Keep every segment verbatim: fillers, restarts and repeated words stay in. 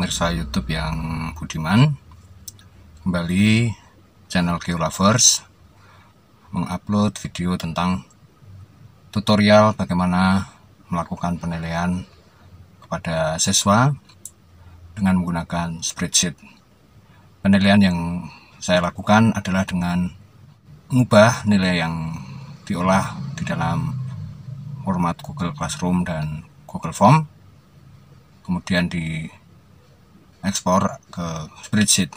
pemirsa YouTube yang budiman. Kembali channel Geolovers mengupload video tentang tutorial bagaimana melakukan penilaian kepada siswa dengan menggunakan spreadsheet. Penilaian yang saya lakukan adalah dengan mengubah nilai yang diolah di dalam format Google Classroom dan Google Form, kemudian diekspor ke spreadsheet.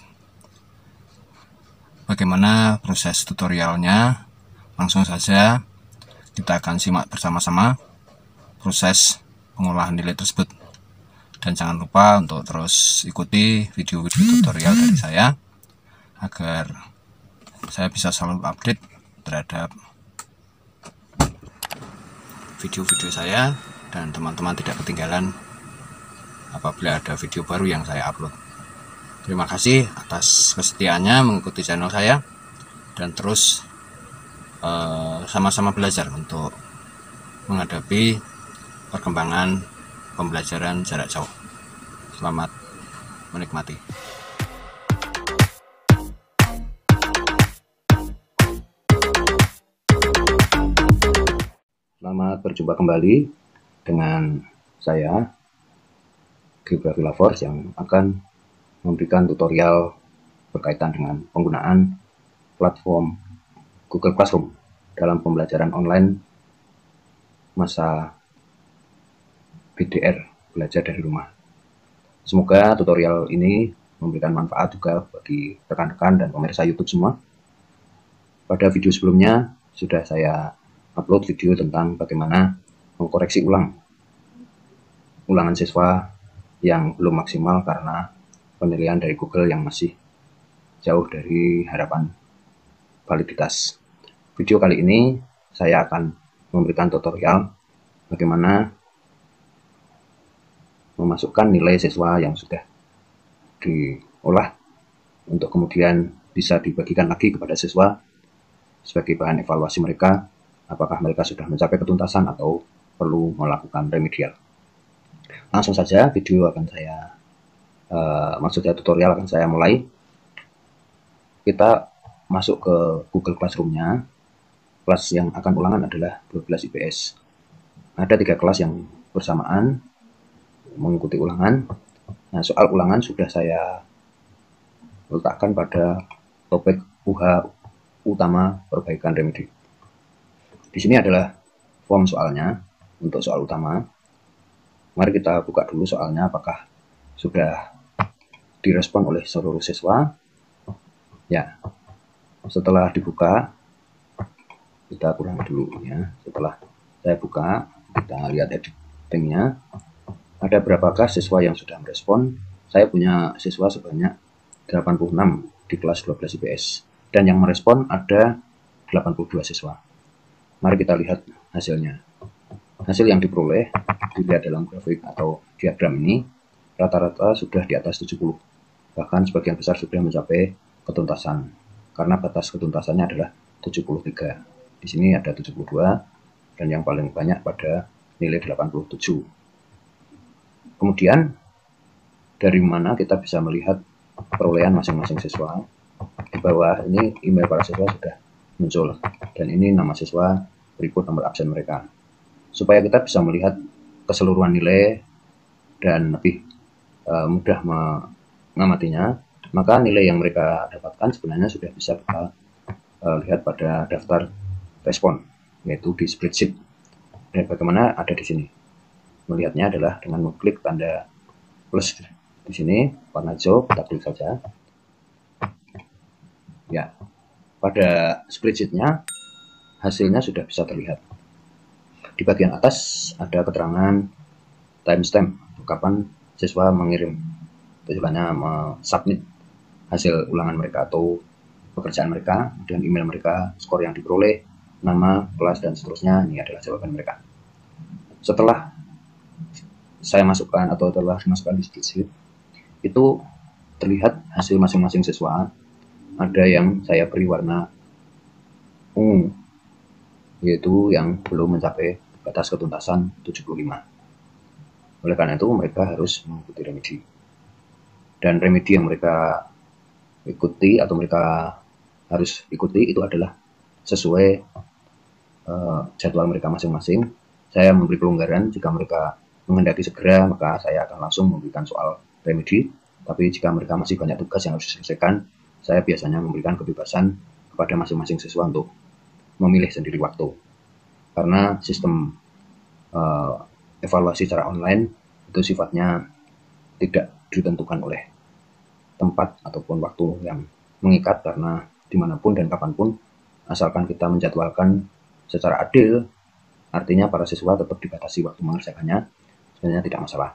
Bagaimana proses tutorialnya? Langsung saja kita akan simak bersama-sama proses pengolahan nilai tersebut. Dan jangan lupa untuk terus ikuti video-video tutorial dari saya agar saya bisa selalu update terhadap video-video saya dan teman-teman tidak ketinggalan apabila ada video baru yang saya upload. Terima kasih atas kesetiaannya mengikuti channel saya dan terus sama-sama uh, belajar untuk menghadapi perkembangan pembelajaran jarak jauh. Selamat menikmati. Selamat berjumpa kembali dengan saya, Geolovers, yang akan memberikan tutorial berkaitan dengan penggunaan platform Google Classroom dalam pembelajaran online masa B D R, belajar dari rumah. Semoga tutorial ini memberikan manfaat juga bagi rekan-rekan dan pemirsa YouTube semua. Pada video sebelumnya sudah saya upload video tentang bagaimana mengkoreksi ulang ulangan siswa yang belum maksimal karena penilaian dari Google yang masih jauh dari harapan validitas. Video kali ini saya akan memberikan tutorial bagaimana memasukkan nilai siswa yang sudah diolah untuk kemudian bisa dibagikan lagi kepada siswa sebagai bahan evaluasi mereka, apakah mereka sudah mencapai ketuntasan atau perlu melakukan remedial. Langsung saja video akan saya uh, maksudnya tutorial akan saya mulai. Kita masuk ke Google Classroom-nya. Kelas yang akan ulangan adalah dua belas I P S. Ada tiga kelas yang bersamaan mengikuti ulangan. Nah, soal ulangan sudah saya letakkan pada topik U H utama perbaikan remedi. Di sini adalah form soalnya untuk soal utama. Mari kita buka dulu soalnya apakah sudah direspon oleh seluruh siswa. Ya, setelah dibuka kita kurang dulu ya. Setelah saya buka, kita lihat editingnya. Ada berapakah siswa yang sudah merespon? Saya punya siswa sebanyak delapan puluh enam di kelas dua belas I P S dan yang merespon ada delapan puluh dua siswa. Mari kita lihat hasilnya. Hasil yang diperoleh dilihat dalam grafik atau diagram ini rata-rata sudah di atas tujuh puluh. Bahkan sebagian besar sudah mencapai ketuntasan. Karena batas ketuntasannya adalah tujuh puluh tiga. Di sini ada tujuh puluh dua dan yang paling banyak pada nilai delapan puluh tujuh. Kemudian dari mana kita bisa melihat perolehan masing-masing siswa? Di bawah ini email para siswa sudah muncul dan ini nama siswa berikut nomor absen mereka. Supaya kita bisa melihat keseluruhan nilai dan lebih uh, mudah mengamatinya, maka nilai yang mereka dapatkan sebenarnya sudah bisa kita uh, lihat pada daftar respon, yaitu di spreadsheet. Dan bagaimana ada di sini? Melihatnya adalah dengan mengklik tanda plus di sini warna hijau, kita klik saja. Ya, pada spreadsheetnya hasilnya sudah bisa terlihat. Di bagian atas ada keterangan timestamp, kapan siswa mengirim, tujuannya submit hasil ulangan mereka atau pekerjaan mereka, kemudian email mereka, skor yang diperoleh, nama, kelas, dan seterusnya. Ini adalah jawaban mereka. Setelah saya masukkan atau telah dimasukkan di spreadsheet, itu terlihat hasil masing-masing siswa. Ada yang saya beri warna ungu, yaitu yang belum mencapai batas ketuntasan tujuh puluh lima. Oleh karena itu mereka harus mengikuti remedi. dan remedi yang mereka ikuti atau mereka harus ikuti itu adalah sesuai uh, jadwal mereka masing-masing. Saya memberi pelonggaran jika mereka menghendaki segera, maka saya akan langsung memberikan soal remedi. Tapi jika mereka masih banyak tugas yang harus diselesaikan, saya biasanya memberikan kebebasan kepada masing-masing siswa untuk memilih sendiri waktu. Karena sistem uh, evaluasi secara online itu sifatnya tidak ditentukan oleh tempat ataupun waktu yang mengikat, karena dimanapun dan kapanpun asalkan kita menjadwalkan secara adil, artinya para siswa tetap dibatasi waktu mengerjakannya, sebenarnya tidak masalah.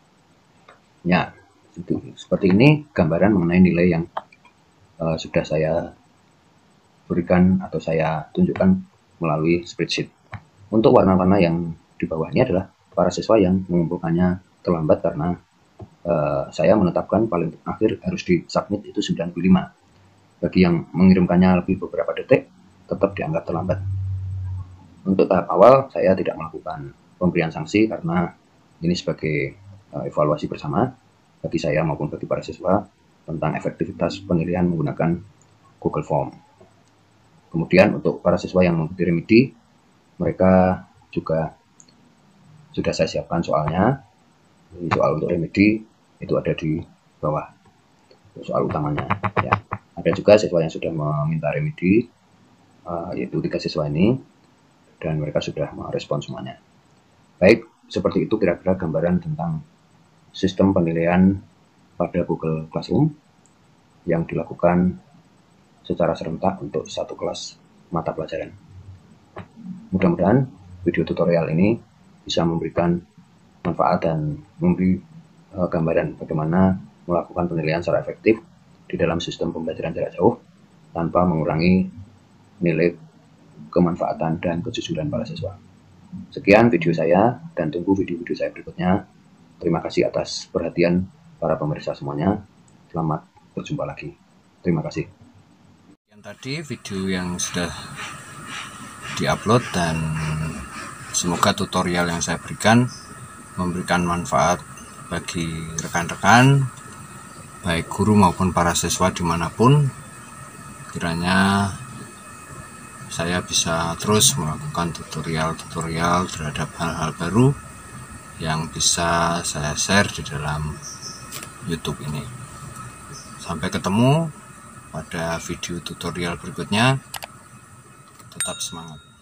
Ya, seperti ini gambaran mengenai nilai yang uh, sudah saya berikan atau saya tunjukkan melalui spreadsheet. Untuk warna-warna yang di bawah ini adalah para siswa yang mengumpulkannya terlambat karena Uh, saya menetapkan paling akhir harus disubmit itu sembilan puluh lima. Bagi yang mengirimkannya lebih beberapa detik, tetap dianggap terlambat. Untuk tahap awal, saya tidak melakukan pemberian sanksi karena ini sebagai uh, evaluasi bersama bagi saya maupun bagi para siswa tentang efektivitas penilaian menggunakan Google Form. Kemudian untuk para siswa yang mengikuti remedi, mereka juga sudah saya siapkan soalnya. Soal untuk remedi itu ada di bawah soal utamanya ya. Ada juga siswa yang sudah meminta remedi, uh, yaitu tiga siswa ini, dan mereka sudah merespon semuanya. Baik, seperti itu kira-kira gambaran tentang sistem penilaian pada Google Classroom yang dilakukan secara serentak untuk satu kelas mata pelajaran. Mudah-mudahan video tutorial ini bisa memberikan manfaat dan memberi uh, gambaran bagaimana melakukan penilaian secara efektif di dalam sistem pembelajaran jarak jauh tanpa mengurangi nilai kemanfaatan dan kejujuran para siswa. Sekian video saya dan tunggu video-video saya berikutnya. Terima kasih atas perhatian para pemirsa semuanya. Selamat berjumpa lagi. Terima kasih. Yang tadi video yang sudah diupload, dan semoga tutorial yang saya berikan memberikan manfaat bagi rekan-rekan, baik guru maupun para siswa dimanapun. Kiranya saya bisa terus melakukan tutorial-tutorial terhadap hal-hal baru yang bisa saya share di dalam YouTube ini. Sampai ketemu pada video tutorial berikutnya. Tetap semangat.